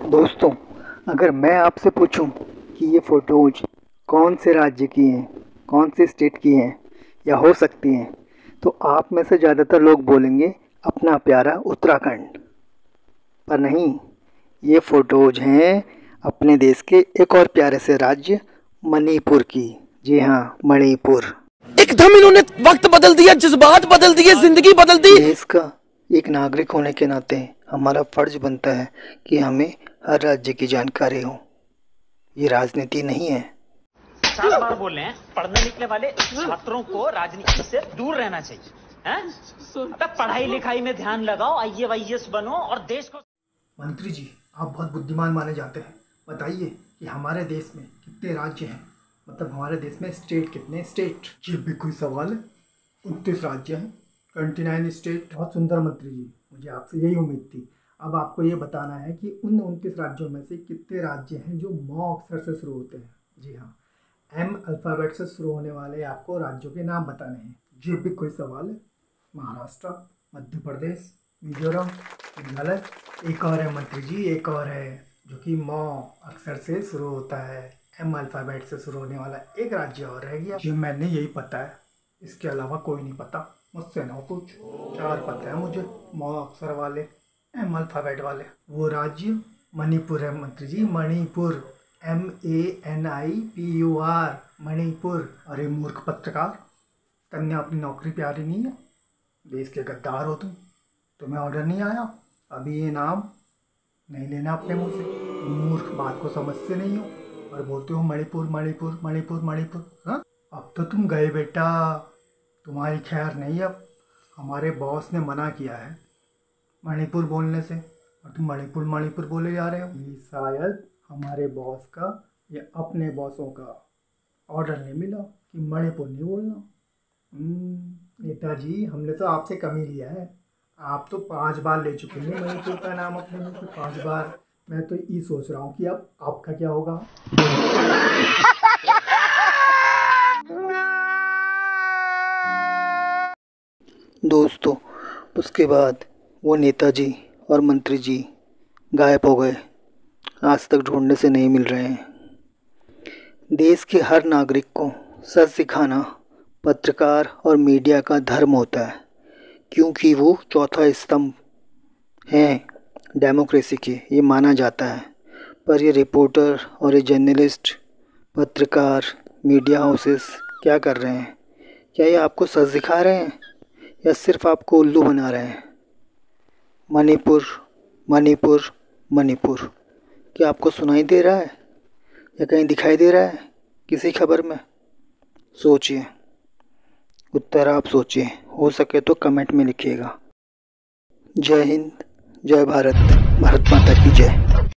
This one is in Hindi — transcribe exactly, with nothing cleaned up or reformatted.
दोस्तों, अगर मैं आपसे पूछूं कि ये फ़ोटोज़ कौन से राज्य की हैं, कौन से स्टेट की हैं या हो सकती हैं, तो आप में से ज़्यादातर लोग बोलेंगे अपना प्यारा उत्तराखंड। पर नहीं, ये फ़ोटोज़ हैं अपने देश के एक और प्यारे से राज्य मणिपुर की। जी हाँ, मणिपुर। एकदम इन्होंने वक्त बदल दिया, जज्बात बदल दिए, जिंदगी बदल दी। देश का एक नागरिक होने के नाते हमारा फर्ज बनता है कि हमें हर राज्य की जानकारी हो। ये राजनीति नहीं है। चार बार बोल रहे हैं, पढ़ने लिखने वाले छात्रों को राजनीति से दूर रहना चाहिए। हैं? अबे पढ़ाई लिखाई में ध्यान लगाओ, आई ए वाई एस बनो और देश को। मंत्री जी, आप बहुत बुद्धिमान माने जाते हैं। बताइए कि हमारे देश में कितने राज्य हैं, मतलब हमारे देश में स्टेट कितने स्टेट? ये भी कोई सवाल है? उनतीस राज्य हैं, ट्वेंटी नाइन स्टेट। बहुत सुंदर मंत्री जी, मुझे आपसे यही उम्मीद थी। अब आपको ये बताना है कि उन उनतीस राज्यों में से कितने राज्य हैं जो म अक्षर से शुरू होते हैं। जी हाँ, एम अल्फ़ाबेट से शुरू होने वाले आपको राज्यों के नाम बताने हैं। ये भी कोई सवाल है? महाराष्ट्र, मध्य प्रदेश, मिजोरम, मेघालय। एक और है मंत्री जी, एक और है जो कि म अक्षर से शुरू होता है, एम अल्फ़ाबेट से शुरू होने वाला एक राज्य और रह गया। ये मैंने यही पता है, इसके अलावा कोई नहीं पता। मुझसे ना कुछ, चार पता है मुझे म अक्षर वाले, एम अल्फ़ाबेट वाले। वो राज्य मणिपुर है मंत्री जी, Manipur. M A N I P U R, Manipur. अरे मूर्ख पत्रकार, तुमने अपनी नौकरी प्यारी नहीं है? देश के गद्दार हो तुम। तुम्हें ऑर्डर नहीं आया अभी ये नाम नहीं लेना अपने मुंह से? मूर्ख, बात को समझते नहीं हो और बोलते हो मणिपुर मणिपुर मणिपुर मणिपुर। हाँ, अब तो तुम गए बेटा, तुम्हारी खैर नहीं। अब हमारे बॉस ने मना किया है मणिपुर बोलने से और तुम मणिपुर मणिपुर बोले जा रहे हो। ये शायद हमारे बॉस का या अपने बॉसों का ऑर्डर नहीं मिला कि मणिपुर नहीं बोलना। नेताजी, हमने तो आपसे कम ही लिया है। आप तो पांच बार ले चुके हैं मणिपुर का नाम अपने मुंह से, पांच बार। मैं तो ये सोच रहा हूँ कि अब आपका क्या होगा। दोस्तों, उसके बाद वो नेताजी और मंत्री जी गायब हो गए, आज तक ढूंढने से नहीं मिल रहे हैं। देश के हर नागरिक को सच सिखाना पत्रकार और मीडिया का धर्म होता है, क्योंकि वो चौथा स्तंभ हैं डेमोक्रेसी के, ये माना जाता है। पर ये रिपोर्टर और ये जर्नलिस्ट, पत्रकार, मीडिया हाउसेस क्या कर रहे हैं? क्या ये आपको सच दिखा रहे हैं या सिर्फ आपको उल्लू बना रहे हैं? मणिपुर मणिपुर मणिपुर, क्या आपको सुनाई दे रहा है या कहीं दिखाई दे रहा है किसी खबर में? सोचिए, उत्तर आप सोचिए, हो सके तो कमेंट में लिखिएगा। जय हिंद, जय भारत, भारत माता की जय।